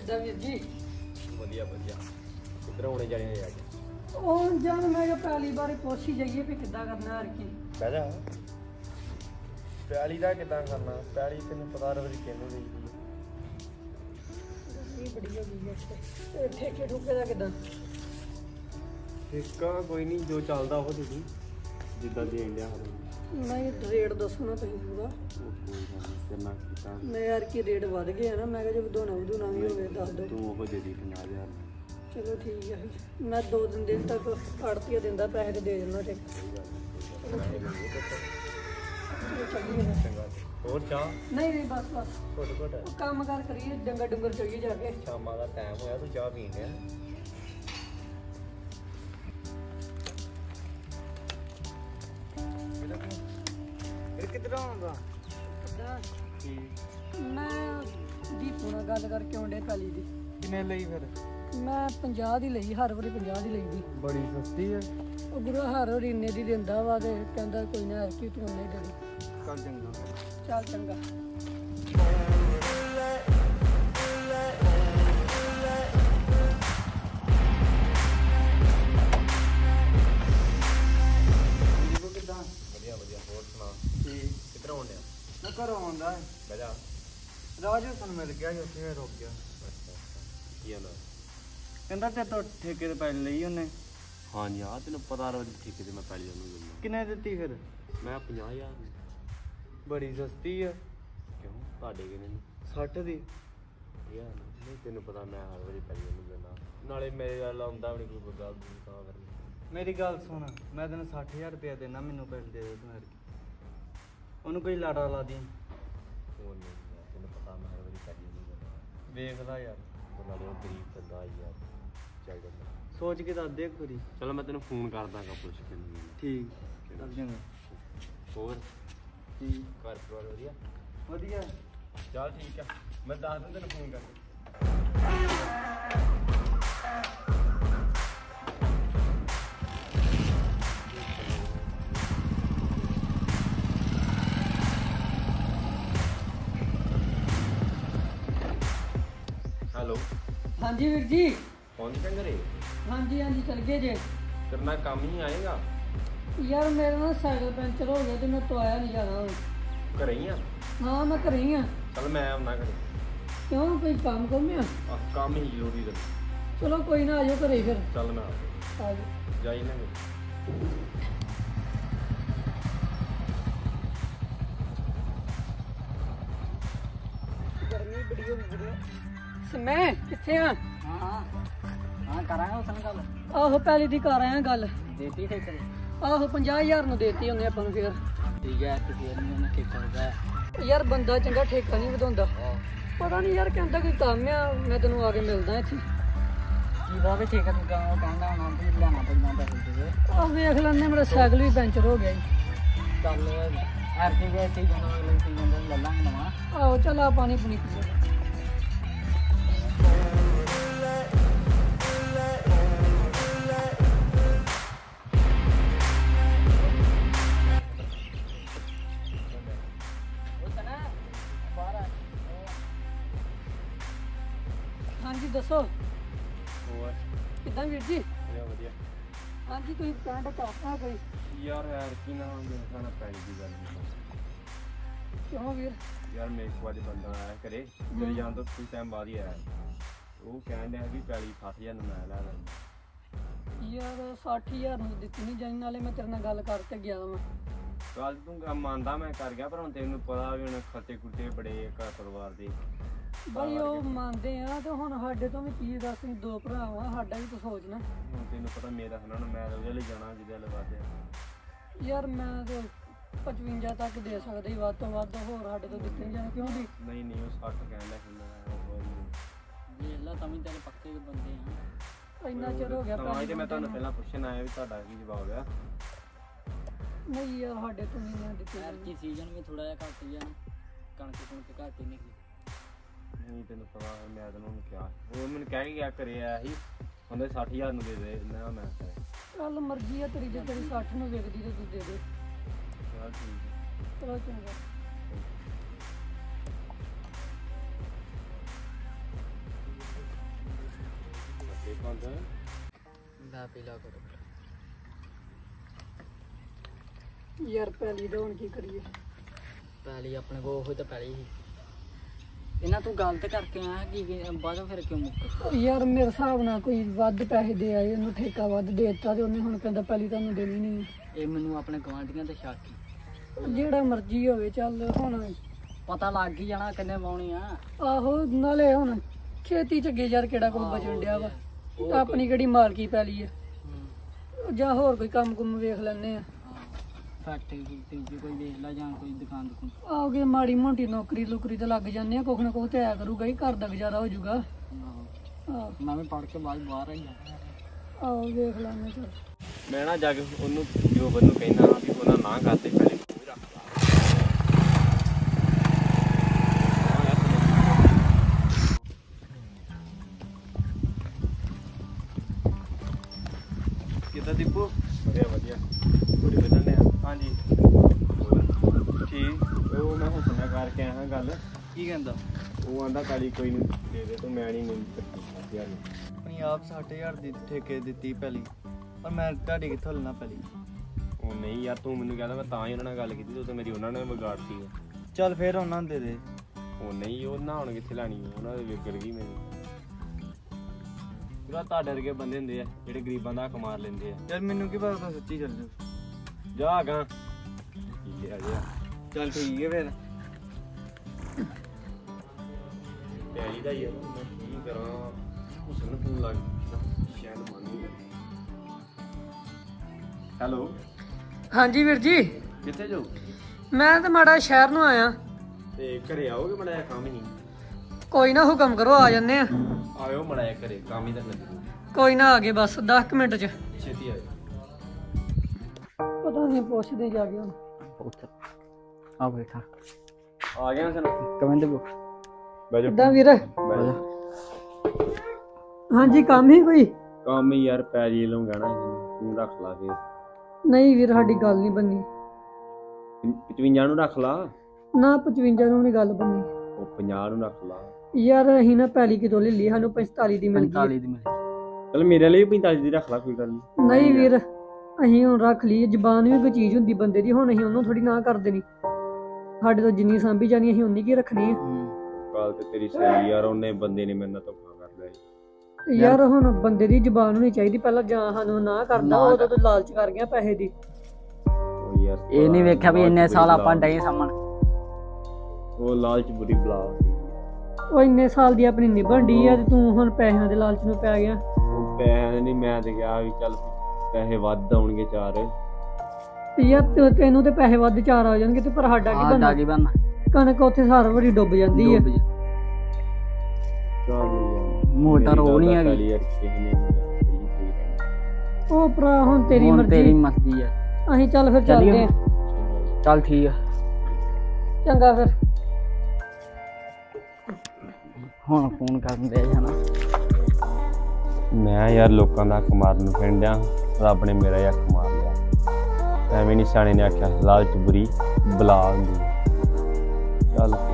ਕਿੱਦਾਂ ਵੀਰ ਜੀ? ਵਧੀਆ ਵਧੀਆ। ਕਿੱਧਰ ਹੋਣੇ ਜਾਣੇ ਨੇ ਅੱਜ? ਉਹ ਜਾਨ ਮੈਂ ਕਿਹਾ ਪਹਿਲੀ ਵਾਰੀ ਪੁੱਛ ਹੀ ਜਾਈਏ ਵੀ ਕਿੱਦਾਂ ਕਰਨਾ ਹਰ ਕੀ। ਬਹਿ ਜਾ। ਪੈਲੀ ਦਾ ਕਿੱਦਾਂ ਕਰਨਾ? ਪੈਲੀ ਤੈਨੂੰ ਪਤਾ ਰਵੀ ਕਿਹਨੂੰ ਦੇਈ ਦੀ ਇਹ ਬੜੀ ਹੋ ਗਈ ਹੈ। ਠੇਕੇ ਠੁਕੇ ਦਾ ਕਿੱਦਾਂ? ਠੇਕਾ ਕੋਈ ਨਹੀਂ, ਜੋ ਚੱਲਦਾ ਉਹ ਦੇ ਦੀ, ਜਿੱਦਾਂ ਦੇਣ ਡਿਆ ਹਰ ਨਹੀਂ ਰੇਟ ਦੱਸੋ ਨਾ ਤੁਸੀਂ ਪੂਰਾ। ਕਿੰਨਾ ਕੀਤਾ? ਮੈਂ ਯਾਰ ਕੀ ਰੇਟ ਵੱਧ ਗਿਆ ਨਾ, ਮੈਂ ਕਿਹਾ ਜੇ ਵਧਾਉਣਾ ਵੀ ਹੋਵੇ ਦੱਸ ਦਿਓ। ਤੂੰ ਉਹ ਦੇ ਦੀ 50,000। ਚਲੋ ਠੀਕ ਹੈ, ਮੈਂ 2 ਦਿਨ ਤੱਕ ਆੜਤੀਆ ਦਿੰਦਾ ਪੈਸੇ ਤੇ ਦੇ ਦਿੰਦਾ ਠੇਕਾ। ਹੋਰ ਚਾਹ? ਨਹੀਂ ਬਸ ਬਸ ਘੁੱਟ ਘੁੱਟ ਕੰਮ ਕਾਰ ਕਰੀਏ, ਡੰਗਰ ਡੁੰਗਰ ਚੋਈਏ ਜਾ ਕੇ। ਸ਼ਾਮਾਂ ਦਾ ਟਾਈਮ ਹੋਇਆ, ਤੂੰ ਚਾਹ ਪੀਣ ਡਿਆ? ਕਿੱਧਰ ਆਉਂਦਾ? ਮੈਂ ਦੀਪੂ ਨਾਲ ਗੱਲ ਕਰਕੇ ਆਉਂਦੇ ਪੈਲੀ ਦੀ। ਕਿੰਨੇ ਲਈ ਫਿਰ? ਮੈਂ 50 ਦੀ ਲਈ, ਹਰ ਵਾਰੀ 50 ਦੀ ਲਈਦੀ। ਬੜੀ ਸਸਤੀ ਹੈ। ਉਹ ਗੁਰੂ ਹਰ ਵਾਰੀ ਇੰਨੇ ਦੀ ਦਿੰਦਾ ਵਾ ਤੇ ਕਹਿੰਦਾ ਕੋਈ ਨਾ ਐਰਕੀ ਤੂੰ ਉਹਨੇ ਦੇ ਦੇ। ਚੱਲ ਚੰਗਾ। ਚੱਲ ਚੰਗਾ। ਕਿੱਦਾਂ? ਵਧੀਆ ਵਧੀਆ। ਹੋਰ ਸੁਣਾ? ਠੀਕ। ਕਿੱਧਰ ਆਉਣ ਡਿਆ? ਮੈਂ ਘਰੋਂ ਆਉਂਦਾ ਬਹਿ ਜਾ। ਰਾਜੂ ਸਾਨੂੰ ਮਿਲ ਗਿਆ ਸੀ, ਉੱਥੇ ਰੁਕ ਗਿਆ। ਅੱਛਾ ਕੀ ਆਂਦਾ? ਕਹਿੰਦਾ ਤੇ ਤੋਂ ਠੇਕੇ ਤੇ ਪੈਲੀ ਲਈ ਉਹਨੇ। ਹਾਂਜੀ ਹਾਂ, ਤੈਨੂੰ ਪਤਾ ਰੋਜ਼ ਠੇਕੇ ਤੇ ਮੈਂ ਪੈਲੀ ਉਹਨੂੰ ਦਿੰਦਾ। ਕਿੰਨੇ ਦਿੱਤੀ ਫਿਰ? ਮੈਂ 50,000। ਬੜੀ ਸਸਤੀ ਆ। ਕਿਉਂ ਤੁਹਾਡੇ ਕਿੰਨੇ ਨੂੰ? 60 ਦੀ। ਯਾਰ ਨਹੀਂ, ਤੈਨੂੰ ਪਤਾ ਮੈਂ ਹਰ ਵਾਰੀ ਪੈਲੀ ਉਹਨੂੰ ਦਿੰਦਾ, ਨਾਲੇ ਮੇਰੇ ਨਾਲ ਆਉਂਦਾ ਵੀ ਨਹੀਂ ਕੋਈ ਗੱਲ ਨਹੀਂ ਤਾਂ ਕਰਨੀ। ਮੇਰੀ ਗੱਲ ਸੁਣ, ਮੈਂ ਤੈਨੂੰ 60,000 ਰੁਪਇਆ ਦੇਣਾ, ਮੈਨੂੰ ਪੈਸੇ ਦੇ ਦੇ ਤੂੰ ਯਾਰ। ਉਹਨੂੰ ਕੋਈ ਲਾੜਾ ਲਾ ਦੀ। ਉਹ ਨਹੀਂ ਯਾਰ, ਤੈਨੂੰ ਪਤਾ ਮੈਂ ਹਰ ਵਾਰੀ ਪੈਲੀ ਉਹਨੂੰ ਦਿੰਦਾ। ਵੇਖ ਲਾ ਯਾਰ, ਉਹ ਨਾਲੇ ਉਹ ਗਰੀਬ ਬੰਦਾ ਯਾਰ, ਚੱਲ ਜਾਂਦਾ। ਸੋਚ ਕੇ ਦੱਸ ਦੇ ਖੁਰੀ। ਚਲੋ ਮੈਂ ਤੈਨੂੰ ਫੋਨ ਕਰ ਦਾਂਗਾ, ਪੁੱਛ ਕੇ ਨਹੀਂ। ਠੀਕ ਕਰ ਜਾਂਗਾ। ਹੋਰ ਠੀਕ। ਘਰ ਪਰਿਵਾਰ ਵਧੀਆ? ਵਧੀਆ। ਚੱਲ ਠੀਕ ਆ, ਮੈਂ ਦੱਸ ਦਿੰਦਾ ਤੈਨੂੰ ਫੋਨ ਕਰਕੇ। ਹੈਲੋ। ਹਾਂਜੀ ਵੀਰ ਜੀ। ਪਹੁੰਚ ਗਏ ਘਰੇ? ਹਾਂਜੀ ਹਾਂਜੀ ਚੱਲ ਗਏ ਜੇ। ਕਰਨਾ ਕੰਮ ਹੀ ਆਏਗਾ ਯਾਰ ਮੇਰਾ ਨਾ ਸਾਈਕਲ ਪੈਂਚਰ ਹੋ ਗਿਆ ਤੇ ਮੈਂ ਤੋਂ ਆਇਆ ਨਹੀਂ ਜਾਣਾ ਹੁਣ। ਘਰੇ ਹੀ ਆ? ਹਾਂ ਮੈਂ ਘਰੇ ਹੀ ਆ। ਚੱਲ ਮੈਂ ਆਉਣਾ ਘਰੇ। ਕਿਉਂ ਕੋਈ ਕੰਮ ਆ? ਕੰਮ ਹੀ ਜ਼ਰੂਰੀ ਤੇ। ਚਲੋ ਕੋਈ ਨਾ, ਆ ਜਾਓ ਘਰੇ ਫਿਰ। ਚੱਲ ਮੈਂ ਆ ਜਾਓ। ਜਾਈ ਨਾ। ਗਰਮੀ ਬੜੀ ਹੋ ਗਈ। ਸਮੇਂ ਕਿੱਥੇ ਆ? ਹਾਂ ਕਰਾਂਗਾ ਉਸ ਨਾਲ ਗੱਲ। ਆਹੋ ਪਹਿਲੀ ਦੀ ਕਰ ਆਇਆ ਗੱਲ। ਦੇਤੀ ਠੇਕੇ ਤੇ? ਆਹੋ 50,000 ਨੂੰ ਦੇਤੀ ਉਹਨੇ ਆਪਾਂ ਨੂੰ। ਫਿਰ ਠੀਕ ਹੈ, ਤੇ ਫਿਰ ਨਹੀਂ ਉਹਨੇ ਠੇਕਾ ਦਿੱਤਾ। ਯਾਰ ਬੰਦਾ ਚੰਗਾ ਠੇਕਾ ਨਹੀਂ ਵਧਾਉਂਦਾ। ਪਤਾ ਨਹੀਂ ਯਾਰ ਕਹਿੰਦਾ ਕੋਈ ਕੰਮ ਆ, ਮੈਂ ਤੈਨੂੰ ਆ ਕੇ ਮਿਲਦਾ ਇੱਥੇ। ਕੀ ਬਾਬੇ ਠੇਕਾ ਤੂੰ ਕਹਿੰਦਾ ਹੋਣਾ ਵੀ ਲੈਣਾ ਪੈਂਦਾ ਪੈਸੇ ਦੇ। ਆਹ ਵੇਖ ਲੈਂਦੇ, ਮੇਰਾ ਸਾਈਕਲ ਵੀ ਪੈਂਚਰ ਹੋ ਗਿਆ ਜੀ। ਚੱਲ ਐਰਕੀ ਗਏ ਸੀ ਜਾਣਾ, ਅਗਲੇ ਸੀ ਜਾਂਦਾ ਲੈ ਲਾਂਗੇ ਨਵਾਂ। ਆਹੋ ਚੱਲ ਆ ਪਾਣੀ ਪੂਣੀ ਪੀ ਲੈ। ਹਾਂਜੀ ਦੱਸੋ। ਹੋਰ ਕਿੱਦਾਂ ਵੀਰ ਜੀ? ਵਧੀਆ ਵਧੀਆ। ਹਾਂਜੀ ਤੁਸੀਂ ਕਹਿਣ ਕਰਤਾ ਕੋਈ? ਯਾਰ ਕੀ ਨਾ ਖਾਣਾ ਪੈਣੀ ਦੀ ਗੱਲ ਨਹੀਂ। ਕਿਉਂ ਵੀਰ? ਯਾਰ ਮੇਰੇ ਕੋਲ ਅੱਜ ਬੰਦਾ ਆਇਆ ਘਰੇ, ਮੇਰੇ ਜਾਣ ਤੋਂ ਕੁਝ ਟਾਈਮ ਬਾਅਦ ਹੀ ਆਇਆ। ਉਹ ਕਹਿਣ ਡਿਆ ਕਿ ਪੈਲੀ 60,000 ਨੂੰ ਮੈਂ ਲੈ ਲੈਂਦਾ। ਯਾਰ 60,000 ਨੂੰ ਦਿੱਤੀ ਨਹੀਂ ਜਾਣੀ, ਨਾਲੇ ਮੈਂ ਤੇਰੇ ਨਾਲ ਗੱਲ ਕਰਕੇ ਗਿਆ ਵਾ। ਗੱਲ ਤੂੰ ਮੰਨਦਾ ਮੈਂ ਕਰ ਗਿਆ, ਪਰ ਹੁਣ ਤੈਨੂੰ ਪਤਾ ਵੀ ਹੁਣ ਖਰਚੇ ਖੁਰਚੇ ਬੜੇ ਘਰ ਪਰਿਵਾਰ ਦੇ। ਬਈ ਉਹ ਮੰਨਦੇ ਆ ਤੇ ਹੁਣ ਸਾਡੇ ਤੋਂ ਵੀ ਕੀ ਦੱਸ, ਅਸੀਂ 2 ਭਰਾ ਵਾ, ਸਾਡਾ ਵੀ ਤਾਂ ਸੋਚਣਾ। ਹੁਣ ਤੈਨੂੰ ਪਤਾ ਮੇਰਾ ਹਨਾ, ਮੈਂ ਉਹਦੇ ਲਈ ਜਾਣਾ ਜਿਹਦੇ ਵੱਲ ਵੱਧ। ਯਾਰ ਮੈਂ ਤੇ 55 ਤੱਕ ਦੇ ਸਕਦਾ ਹੀ, ਵੱਧ ਤੋਂ ਵੱਧ ਹੋਰ ਸਾਡੇ ਤੋਂ ਦਿੱਤੇ ਨਹੀਂ ਜਾਣੇ। ਕਿਉਂ ਵੀ? ਨਹੀਂ ਨਹੀਂ, ਉਹ 60 ਕਹਿਣ ਡਿਆ ਸੀ ਮੈਂ। ਵੇਖ ਲਾ ਤਾਂ ਵੀ ਤੇਰੇ ਪੱਕੇ ਬੰਦੇ ਆ। ਇੰਨਾ ਚਿਰ ਹੋ ਗਿਆ ਤਾਂ ਹੀ ਮੈਂ ਤੁਹਾਨੂੰ ਪਹਿਲਾਂ ਪੁੱਛਣ ਆਇਆ ਵੀ ਤੁਹਾਡਾ ਕੀ ਜਵਾਬ ਆ। ਨਹੀਂ ਯਾਰ ਸਾਡੇ ਤੋਂ ਨਹੀਂ ਨਾ ਦਿੱਤੇ ਯਾਰ ਕੀ ਸੀਜ਼ਨ ਵੀ ਥੋੜਾ ਜਿਹਾ ਘੱਟ ਹੀ ਆ, ਕਣਕ ਕੁਣਕ ਘੱਟ ਹੀ ਨਿਕਲੀ। ਨਹੀਂ ਤੈਨੂੰ ਪਤਾ, ਮੈਂ ਤੈਨੂੰ ਉਹਨੂੰ ਕਿਹਾ, ਉਹ ਮੈਨੂੰ ਕਹਿ ਕੇ ਗਿਆ ਘਰੇ ਆਇਆ ਸੀ, ਉਹਨੇ 60,000 ਨੂੰ ਦੇ ਦੇ ਨਾ। ਮੈਂ ਚੱਲ ਮਰਜ਼ੀ ਆ ਤੇਰੀ, ਜੇ ਤੇਰੀ 60 ਨੂੰ ਵਿਕਦੀ ਤੇ ਤੂੰ ਦੇ ਦੇ। ਚੱਲ ਠੀਕ ਹੈ। ਚਲੋ ਚੰਗਾ। ਮੈਂ ਪੀ ਲਾ ਕਰੋ ਯਾਰ ਪਹਿਲੀ ਦਾ ਹੁਣ ਕੀ ਕਰੀਏ? ਪੈਲੀ ਆਪਣੇ ਕੋਲ ਉਹ ਤਾਂ ਪੈਲੀ ਸੀ ਇਹਨਾਂ ਤੂੰ ਗਲਤ ਕਰਕੇ ਆਇਆ ਕੀ ਬਾਅਦੋਂ ਫਿਰ ਕਿਉਂ ਮੁੱਕ ਯਾਰ ਮੇਰੇ ਹਿਸਾਬ ਨਾਲ ਕੋਈ ਵੱਧ ਪੈਸੇ ਦੇ ਆਏ, ਉਹਨੂੰ ਠੇਕਾ ਵੱਧ ਦੇ ਦਿੱਤਾ ਤੇ ਉਹਨੇ ਹੁਣ ਕਹਿੰਦਾ ਪਹਿਲੀ ਤੁਹਾਨੂੰ ਦੇਣੀ ਨਹੀਂ। ਇਹ ਮੈਨੂੰ ਆਪਣੇ ਗਵਾਂਢੀਆਂ ਤੇ ਸ਼ੱਕ ਸੀ। ਜਿਹੜਾ ਮਰਜ਼ੀ ਹੋਵੇ ਚੱਲ ਹੁਣ ਪਤਾ ਲੱਗ ਹੀ ਜਾਣਾ ਕਿੰਨੇ ਪਾਉਣੀ ਆ। ਆਹੋ ਨਾਲੇ ਹੁਣ ਖੇਤੀ ਚ ਅੱਗੇ ਯਾਰ ਕਿਹੜਾ ਕੋਈ ਬਚਣ ਡਿਆ ਵਾ, ਆਪਣੀ ਕਿਹੜੀ ਮਾਲਕੀ ਪੈਲੀ ਆ, ਜਾਂ ਹੋਰ ਕੋਈ ਕੰਮ ਕੁੰਮ ਵੇਖ ਲੈਣੇ ਆ। ਫੈਕਟਰੀ ਕੋਈ ਵੇਖ ਲਾ ਜਾਂ ਕੋਈ ਦੁਕਾਨ ਦੁਕਾਨ ਆਓਗੇ ਮਾੜੀ ਮੋਟੀ ਨੌਕਰੀ ਲੁਕਰੀ ਤੇ ਲੱਗ ਜਾਂਦੇ ਆ, ਕੁਛ ਨਾ ਕੁਛ ਤੇ ਆਇਆ ਕਰੂਗਾ ਹੀ, ਘਰ ਦਾ ਗੁਜ਼ਾਰਾ ਹੋ ਜਾਊਗਾ। ਆਹੋ ਮੈਂ ਵੀ ਪੜ੍ਹ ਕੇ ਬਾਅਦ ਬਾਹਰ ਆਈ ਆਹੋ ਵੇਖ ਲੈਣੇ ਚੱਲ। ਮੈਂ ਨਾ ਜਾ ਕੇ ਉਹਨੂੰ ਜੋਬਨ ਨੂੰ ਕਹਿਣਾ ਵੀ ਉਹਨਾਂ ਨਾ ਕਰਦੇ ਪਹਿਲੇ ਤੂੰ ਰੱਖ ਲਾ। ਕਿੱਦਾਂ ਦੀਪੂ? ਵਧੀਆ ਵਧੀਆ। ਕੁੜੀ ਬਦਲਨੇ ਆ? ਹਾਂਜੀ ਠੀਕ। ਉਹ ਮੈਂ ਹੁਸਨ ਨਾਲ ਕਰਕੇ ਆਇਆ ਗੱਲ। ਕੀ ਕਹਿੰਦਾ? ਉਹ ਆਂਦਾ ਕਾਲੀ ਕੋਈ ਨਹੀਂ ਦੇ ਦੇ ਤੂੰ, ਮੈਂ ਨਹੀਂ ਮਿਲ ਸਕਦੀ। ਆਪਣੀ ਆਪ 60,000 ਦੀ ਠੇਕੇ ਦਿੱਤੀ ਪਹਿਲੀ, ਪਰ ਮੈਂ ਤੁਹਾਡੀ ਕਿੱਥੋਂ ਲੈਣਾ ਪਹਿਲੀ? ਉਹ ਨਹੀਂ ਯਾਰ ਤੂੰ ਮੈਨੂੰ ਕਹਿੰਦਾ, ਮੈਂ ਤਾਂ ਹੀ ਉਹਨਾਂ ਨਾਲ ਗੱਲ ਕੀਤੀ, ਤੂੰ ਤਾਂ ਮੇਰੀ ਉਹਨਾਂ ਨੇ ਵਿਗਾੜਤੀ ਹੈ। ਚੱਲ ਫੇਰ ਉਹਨਾਂ ਨੂੰ ਦੇ ਦੇ। ਉਹ ਨਹੀਂ ਉਹ ਨਾ ਹੁਣ ਕਿੱਥੇ ਲੈਣੀ, ਉਹਨਾਂ ਦੇ ਵਿਗੜ ਗਈ ਮੈਨੂੰ। ਪੂਰਾ ਤੁਹਾਡੇ ਵਰਗੇ ਬੰਦੇ ਹੁੰਦੇ ਆ ਜਿਹੜੇ ਗਰੀਬਾਂ ਦਾ ਹੱਕ ਮਾਰ ਲੈਂਦੇ ਆ। ਯਾਰ ਮੈਨੂੰ ਕੀ ਪਤਾ ਸੱਚੀ ਚੱਲ ਜਾ ਗਾ ਕੀ ਆ ਜਾ। ਚੱਲ ਠੀਕ ਹੈ ਫਿਰ। ਪੈਲੀ ਦਾ ਯਾਰ ਮੈਂ ਕੀ ਕਰਾਂ, ਹੁਸਨ ਫੋਨ ਲੱਗ ਸ਼ਾਇਦ ਮੰਨ ਨਹੀਂ। ਹੈਲੋ ਹਾਂਜੀ ਵੀਰ ਜੀ, ਕਿੱਥੇ ਜਾਓ? ਮੈਂ ਤੇ ਮਾੜਾ ਸ਼ਹਿਰ ਨੂੰ ਆਇਆ। ਤੇ ਘਰੇ ਆਓਗੇ? ਮੜਾ ਜਿਹਾ ਕੰਮ ਹੀ ਨਹੀਂ। ਕੋਈ ਨਾ ਹੁਕਮ ਕਰੋ, ਆ ਜੰਨੇ ਆ। ਆਇਓ ਮੜਾ ਜਿਹਾ ਘਰੇ, ਕੰਮ ਹੀ ਤਾਂ ਲੱਗੇ। ਕੋਈ ਨਾ ਆ ਗਏ ਬਸ 10 ਮਿੰਟ ਚ। ਛੇਤੀ ਆਇਓ। ਪਤਾ ਨਹੀਂ ਪੁੱਛਦੇ ਜਾ ਕੇ ਹੁਣ। ਆ ਬੈਠਾ ਆ ਗਿਆ ਸਨ ਕਮੈਂਟ ਬੋ ਬੈਜੋ। ਕਿੱਦਾਂ ਵੀਰ? ਹਾਂਜੀ ਕੰਮ ਹੀ ਕੋਈ? ਕੰਮ ਹੀ ਯਾਰ ਪੈਲੀ ਲਊਂ ਗਾਣਾ ਤੂੰ ਰੱਖ ਲਾ ਕੇ। ਨਹੀਂ ਵੀਰ ਸਾਡੀ ਗੱਲ ਨਹੀਂ ਬੰਨੀ। 55 ਨੂੰ ਰੱਖ ਲਾ। ਨਾ 55 ਨੂੰ ਨਹੀਂ ਗੱਲ ਬੰਨੀ। ਉਹ 50 ਨੂੰ ਰੱਖ ਲਾ। ਯਾਰ ਅਸੀਂ ਨਾ ਪੈਲੀ ਕਿਤੋਂ ਲੈ ਲਈ, ਸਾਨੂੰ 45 ਦੀ ਮਿਲ ਗਈ। 45 ਦੀ ਮਿਲ ਚਲ ਮੇਰੇ ਲਈ 45 ਦੀ ਰੱਖ ਲਾ, ਕੋਈ ਗੱਲ ਨਹੀਂ। ਨਹੀਂ ਵੀਰ ਅਸੀਂ ਹੁਣ ਰੱਖ ਲਈ, ਜ਼ਬਾਨ ਵੀ ਕੋਈ ਚੀਜ਼ ਹੁੰਦੀ ਬੰਦੇ ਦੀ, ਹੁਣ ਅਸੀਂ ਉਹਨੂੰ ਥੋੜੀ ਨਾ ਕਰ ਦੇਣੀ। ਸਾਡੇ ਤੋਂ ਜਿੰਨੀ ਸਾਂਭੀ ਜਾਣੀ ਅਸੀਂ ਉਨੀ ਕੀ ਰੱਖਣੀ ਹੈ। ਗੱਲ ਤੇ ਤੇਰੀ ਸਹੀ ਯਾਰ, ਉਹਨੇ ਬੰਦੇ ਨੇ ਮੇਰੇ ਨਾਲ ਧੋਖਾ ਕਰ ਲਿਆ। ਯਾਰ ਹੁਣ ਬੰਦੇ ਦੀ ਜ਼ਬਾਨ ਹੋਣੀ ਚਾਹੀਦੀ, ਪਹਿਲਾਂ ਜਾਂ ਸਾਨੂੰ ਨਾ ਕਰਦਾ ਉਦੋਂ ਤੋਂ ਲਾਲਚ ਕਰ ਗਿਆ ਪੈਸੇ ਦੀ। ਉਹ ਯਾਰ ਇਹ ਨਹੀਂ ਵੇਖਿਆ ਵੀ ਇੰਨੇ ਸਾਲ ਆਪਾਂ ਡਏ ਸਾਹਮਣ। ਉਹ ਲਾਲਚ ਬੁਰੀ ਬਲਾ ਸੀ। ਉਹ ਇੰਨੇ ਸਾਲ ਦੀ ਆਪਣੀ ਨਿਭਣ ਡੀ ਆ ਤੇ ਤੂੰ ਹੁਣ ਪੈਸਿਆਂ ਦੇ ਲਾਲਚ ਨੂੰ ਪੈ ਗਿਆ। ਉਹ ਪੈਸੇ ਨਹੀਂ, ਮੈਂ ਤੇ ਕਿਹਾ ਵੀ ਚੱਲ ਪੈਸੇ ਵੱਧ ਆਉਣਗੇ 4। ਯਾਰ ਤੈਨੂੰ ਤੇ ਪੈਸੇ ਵੱਧ 4 ਆ ਜਾਣਗੇ ਤੇ ਪਰ ਸਾਡਾ ਕੀ ਬਣਨਾ? ਕਣਕ ਉੱਥੇ ਸਾਰਾ ਵਾਰੀ ਡੁੱਬ ਜਾਂਦੀ ਹੈ। ਮੋਟਰ ਉਹ ਨਹੀਂ ਹੈਗੀ। ਉਹ ਭਰਾ ਹੁਣ ਤੇਰੀ ਮਰਜ਼ੀ ਹੈ। ਅਸੀਂ ਚੱਲ ਫਿਰ ਚੱਲਦੇ ਆ। ਚੱਲ ਠੀਕ ਆ ਚੰਗਾ ਫਿਰ। ਹੁਣ ਫੋਨ ਕਰਨ ਦੇ ਜਾਣਾ। ਮੈਂ ਯਾਰ ਲੋਕਾਂ ਦਾ ਹੱਕ ਮਾਰਨ ਨੂੰ ਫਿਰਦਿਆਂ, ਰੱਬ ਨੇ ਮੇਰਾ ਹੱਕ ਮਾਰ ਲਿਆ। ਐਵੇਂ ਨਹੀਂ ਸਿਆਣੇ ਨੇ ਆਖਿਆ ਲਾਲਚ ਬੁਰੀ ਬਲਾ ਹੁੰਦੀ। ਚੱਲ